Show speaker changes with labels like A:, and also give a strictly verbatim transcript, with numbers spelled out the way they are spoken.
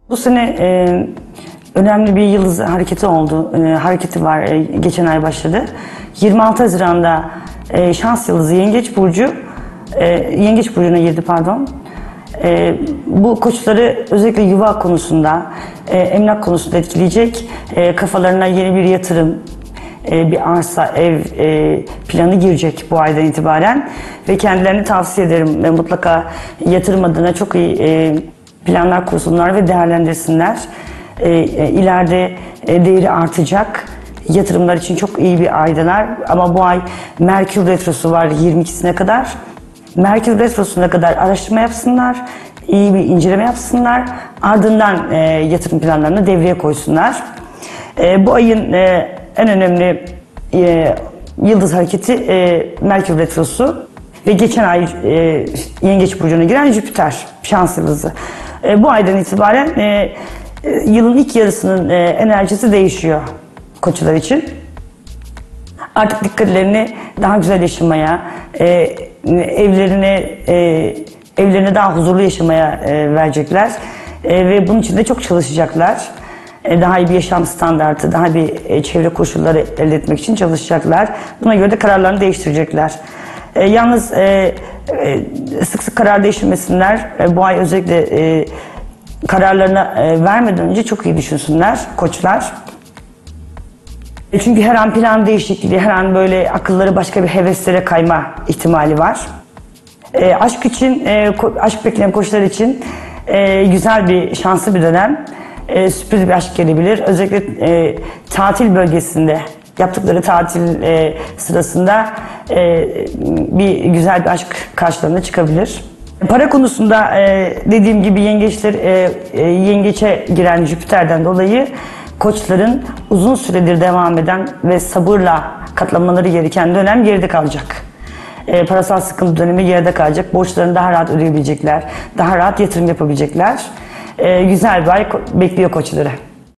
A: Bu sene e, önemli bir yıldız hareketi oldu. E, hareketi var. E, geçen ay başladı. yirmi altı Haziran'da e, Şans Yıldızı Yengeç Burcu e, Yengeç Burcu'na girdi pardon. E, bu koçları özellikle yuva konusunda, e, emlak konusunda etkileyecek. E, kafalarına yeni bir yatırım, e, bir arsa, ev e, planı girecek bu aydan itibaren. Ve kendilerini tavsiye ederim. E, mutlaka yatırım adına çok iyi e, planlar kursunlar ve değerlendirsinler. E, e, ileride e, değeri artacak. Yatırımlar için çok iyi bir aydalar. Ama bu ay Merkür Retrosu var yirmi ikisine kadar. Merkür Retrosu'na kadar araştırma yapsınlar, iyi bir inceleme yapsınlar, ardından e, yatırım planlarını devreye koysunlar. E, bu ayın e, en önemli e, yıldız hareketi e, Merkür Retrosu ve geçen ay e, Yengeç Burcu'na giren Jüpiter, şans yıldızı. E, bu aydan itibaren e, e, yılın ilk yarısının e, enerjisi değişiyor koçlar için. Artık dikkatlerini daha güzel yaşamaya, e, evlerine e, evlerine daha huzurlu yaşamaya e, verecekler e, ve bunun için de çok çalışacaklar. E, daha iyi bir yaşam standartı, daha bir e, çevre koşulları elde etmek için çalışacaklar. Buna göre de kararlarını değiştirecekler. E, yalnız e, e, sık sık karar değiştirmesinler. E, bu ay özellikle e, kararlarını e, vermeden önce çok iyi düşünsünler koçlar. Çünkü her an plan değişikliği, her an böyle akılları başka bir heveslere kayma ihtimali var. E, aşk için, e, aşk bekleyen koçlar için e, güzel bir, şanslı bir dönem. E, sürpriz bir aşk gelebilir. Özellikle e, tatil bölgesinde, yaptıkları tatil e, sırasında e, bir güzel bir aşk karşılarına çıkabilir. Para konusunda e, dediğim gibi yengeçler, e, e, yengeçe giren Jüpiter'den dolayı koçların uzun süredir devam eden ve sabırla katlanmaları gereken dönem geride kalacak. E, parasal sıkıntı dönemi geride kalacak. Borçlarını daha rahat ödeyebilecekler. Daha rahat yatırım yapabilecekler. E, güzel bir ay bekliyor koçları.